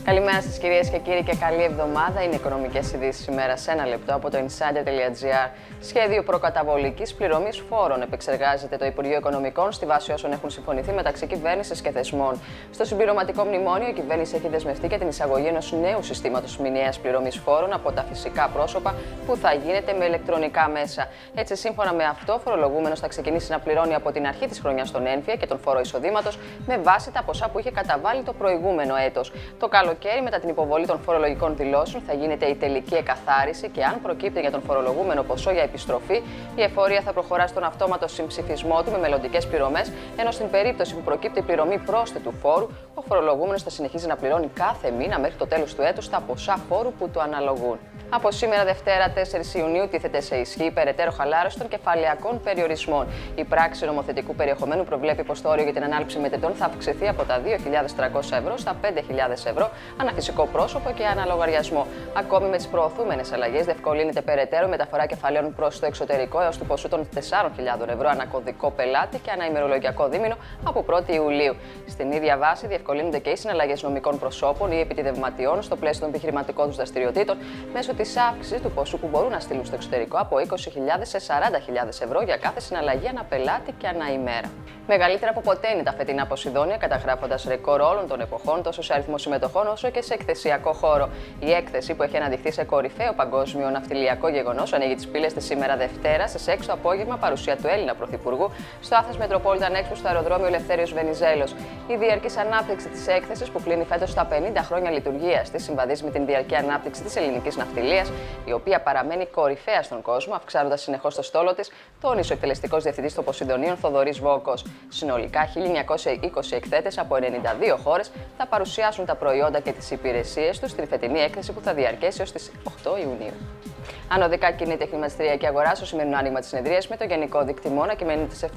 Καλημέρα στις κυρίες και κύριοι και καλή εβδομάδα. Είναι οι οικονομικές ειδήσεις ημέρα σε ένα λεπτό από το insider.gr. Σχέδιο προκαταβολικής πληρωμής φόρων επεξεργάζεται το Υπουργείο Οικονομικών στη βάση όσων έχουν συμφωνηθεί μεταξύ κυβέρνησης και θεσμών. Στο συμπληρωματικό μνημόνιο, η κυβέρνηση έχει δεσμευτεί για την εισαγωγή ενός νέου συστήματος μηνιαίας πληρωμής φόρων από τα φυσικά πρόσωπα που θα γίνεται με ηλεκτρονικά μέσα. Έτσι, σύμφωνα με αυτό, ο φορολογούμενος θα ξεκινήσει να πληρώνει από την αρχή της χρονιάς τον έμφυα και τον φόρο εισοδήματος με βάση τα ποσά που είχε καταβάλει το προηγούμενο έτος. Το καλοκαίρι, μετά την υποβολή των φορολογικών δηλώσεων, θα γίνεται η τελική εκαθάριση και αν προκύπτει για τον φορολογούμενο ποσό για επιστροφή, η εφορία θα προχωρά στον αυτόματο συμψηφισμό του με μελλοντικές πληρωμές, ενώ στην περίπτωση που προκύπτει η πληρωμή πρόσθετου φόρου, ο φορολογούμενος θα συνεχίζει να πληρώνει κάθε μήνα μέχρι το τέλος του έτους τα ποσά φόρου που του αναλογούν. Από σήμερα, Δευτέρα 4 Ιουνίου, τίθεται σε ισχύ η περαιτέρω χαλάρωση των κεφαλαιακών περιορισμών. Η πράξη νομοθετικού περιεχομένου προβλέπει πως το όριο για την ανάληψη μετετών θα αυξηθεί από τα 2.300 ευρώ στα 5.000 ευρώ ανά φυσικό πρόσωπο και ανά λογαριασμό. Ακόμη με τις προωθούμενες αλλαγές, διευκολύνεται περαιτέρω η μεταφορά κεφαλαίων προς το εξωτερικό έως του ποσού των 4.000 ευρώ ανά κωδικό πελάτη και ανά ημερολογιακό δίμηνο από 1η Ιουλίου. Στην ίδια βάση, διευκολύνονται και οι συναλλαγές νομικών προσώπων ή επιτιδευματιών στο πλαίσιο των επιχειρηματικών τους δραστηριοτήτων μέσω της αύξησης του ποσού που μπορούν να στείλουν στο εξωτερικό από 20.000 σε 40.000 ευρώ για κάθε συναλλαγή ανά πελάτη και ανά ημέρα. Μεγαλύτερα από ποτέ είναι τα φετινά Ποσειδόνια, καταγράφοντας ρεκόρ όλων των εποχών τόσο σε αριθμό συμμετοχών όσο και σε εκθεσιακό χώρο. Η έκθεση, που έχει αναδειχθεί σε κορυφαίο παγκόσμιο ναυτιλιακό γεγονός, ανοίγει τις πύλες της σήμερα Δευτέρα σε 6 το απόγευμα παρουσία του Έλληνα Πρωθυπουργού στο Athens Metropolitan Expo στο αεροδρόμιο Ελευθέριος Βενιζέλος. Η διαρκής ανάπτυξη της έκθεσης, που κλείνει φέτος στα 50 χρόνια λειτουργίας της, συμβαδίζει με την διαρκή ανάπτυξη της ελληνικής ναυτιλίας, η οποία παραμένει κορυφαία στον κόσμο, αυξάνοντας συνεχώς το στόλο της, τόνισε ο εκτελεστικός διευθυντής των Ποσειδονίων Θοδωρής Βόκος. Συνολικά, 1.920 εκθέτες από 92 χώρες θα παρουσιάσουν τα προϊόντα και τις υπηρεσίες τους στην φετινή έκθεση που θα διαρκέσει ως τις 8 Ιουνίου. Ανωδικά κινείται η χρηματιστηριακή αγορά στο σημερινό άνοιγμα της συνεδρίας, με το γενικό δείκτη να κυμαίνεται στις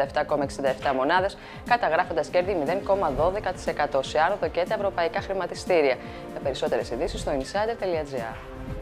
777,67 μονάδες, καταγράφοντας κέρδη 0,12% σε άνοδο και τα ευρωπαϊκά χρηματιστήρια. Για περισσότερες ειδήσεις στο insider.gr.